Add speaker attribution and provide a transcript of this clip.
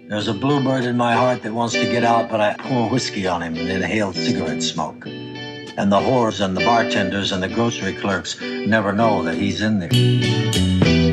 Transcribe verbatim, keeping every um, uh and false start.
Speaker 1: There's a bluebird in my heart that wants to get out, but I pour whiskey on him and inhale cigarette smoke. And the whores and the bartenders and the grocery clerks never know that he's in there.